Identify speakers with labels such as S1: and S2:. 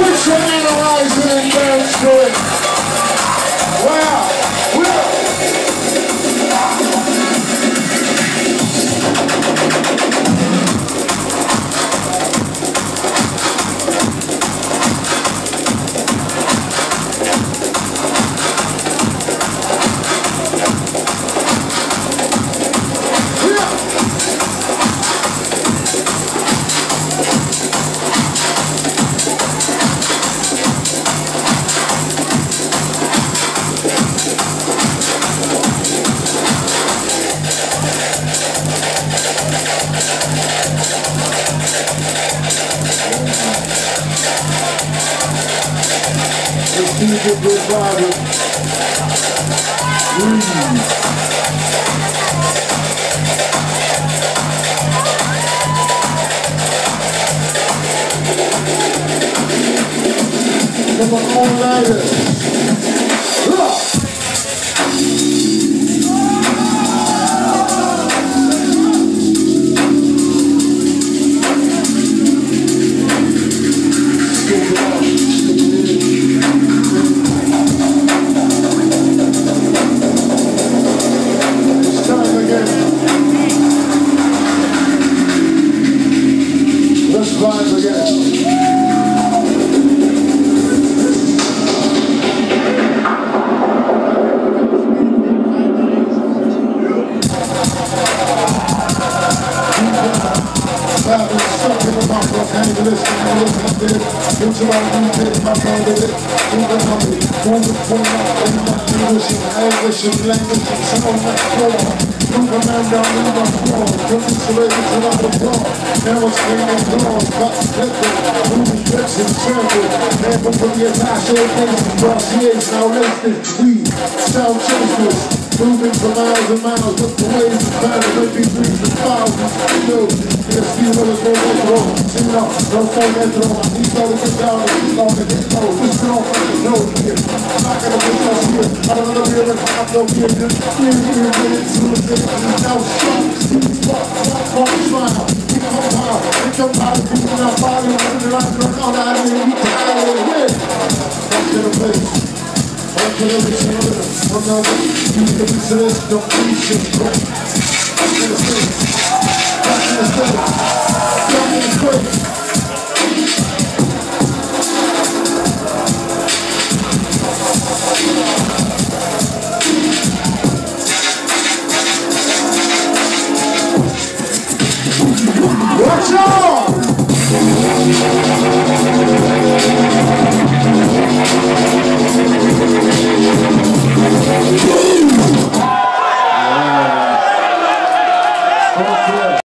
S1: Put your analyzing and dance to it. Wow. Good body. Breathe. Come on, all-nighter. Moving for miles and miles with the waves of time, with these dreams and thousands. Yes, you know it's no metro. See now, no phone metro. He's gonna get down and he's gonna get low. This is all fucking no here. I'm not gonna put us here. I don't know here, but I'm no here. Just here, minutes, to the city. Now strong, see, walk, smile. We come out, we come out, people not following. We're not going on out here, we tired of it. Back to the place. Back to the return. Another, you can be serious, don't be shit, bro. Back in the States. Back in the States. Back in the States. Watch out!